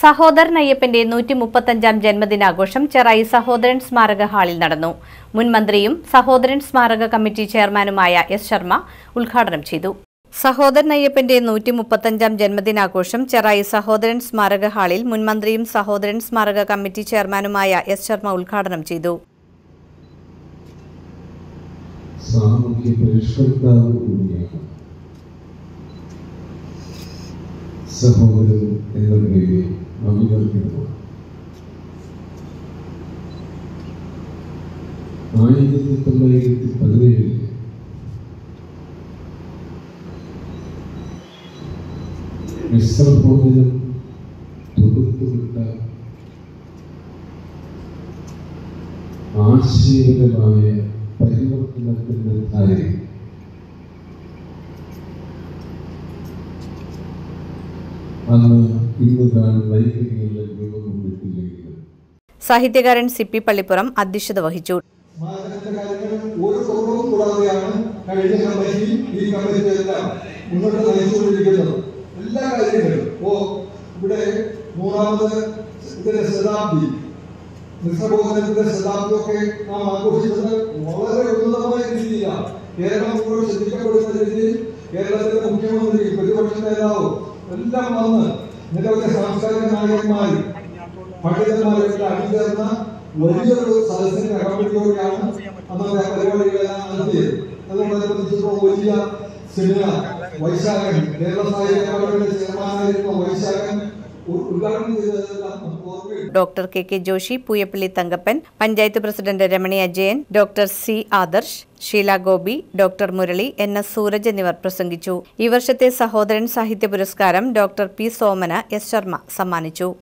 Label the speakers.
Speaker 1: സഹോദരൻ അയ്യപ്പന്റെ 135ാം ജന്മദിനാഘോഷം ചെറായി സഹോദരൻ സ്മാരക ഹാളിൽ നടന്നു. മുൻ മന്ത്രിയും സഹോദരൻ സ്മാരക കമ്മിറ്റി ചെയർമാനുമായ എസ് ശർമ്മ ഉദ്ഘാടനം ചെയ്തു. സഹോദരൻ അയ്യപ്പന്റെ 135ാം ജന്മദിനാഘോഷം ചെറായി സഹോദരൻ സ്മാരക ഹാളിൽ മുൻ മന്ത്രിയും സഹോദരൻ സ്മാരക കമ്മിറ്റി ചെയർമാനുമായ എസ് ശർമ്മ ഉദ്ഘാടനം ചെയ്തു.
Speaker 2: സഹോദരൻ എന്ന പേരിൽ അഭിവർത്തിക്കുന്നു. 1917 മിശ്രഭോജനം തൊടുത്തുവിട്ട ആശയപരമായ പരിവർത്തനത്തിന്റെ ധാരയിൽ
Speaker 1: സാഹിത്യകാരൻ സിപ്പി പള്ളിപ്പുറം അധ്യക്ഷത വഹിച്ചു.
Speaker 3: എല്ലാ കാര്യങ്ങളും ഇവിടെ മിശ്രഭോജനത്തിന്റെ ശതാബ്ദിയൊക്കെ നാം ആഘോഷിച്ചത് വളരെ ഉന്നതമായ രീതിയിലാണ്. കേരളം മുഴുവൻ ശ്രദ്ധിക്കപ്പെടുന്ന രീതിയിൽ കേരളത്തിലെ മുഖ്യമന്ത്രി, പ്രതിപക്ഷ നേതാവ് എല്ലാം വന്ന് നിരവധി സാംസ്കാരിക നായകന്മാരും പണ്ഡിതന്മാരൊക്കെ അണിചേർന്ന വലിയൊരു സദസ്സിന്റെ അകമ്പടിയോടെയാണ് അന്നത്തെ പരിപാടികളെല്ലാം നടത്തിയത്. അതോടനുബന്ധിച്ചപ്പോൾ വലിയ സെമിനാർ വൈശാഖൻ, കേരള സാഹിത്യ അക്കാദമിയുടെ ചെയർമാനായിരുന്ന വൈശാഖൻ ഉദ്ഘാടനം ചെയ്തതെല്ലാം ഓർമ്മയുണ്ട്.
Speaker 1: Doctor K Joshi, Pooyappally Thankappan, panchayat president Ramani Ajayan, doctor C Adarsh, Sheela Gopi, doctor Murali, NS Sooraj എന്നിവർ പ്രസംഗിച്ചു. ഈ വർഷത്തെ സഹോദരൻ സാഹിത്യ പുരസ്കാരം doctor P Soman S Sharma സമ്മാനിച്ചു.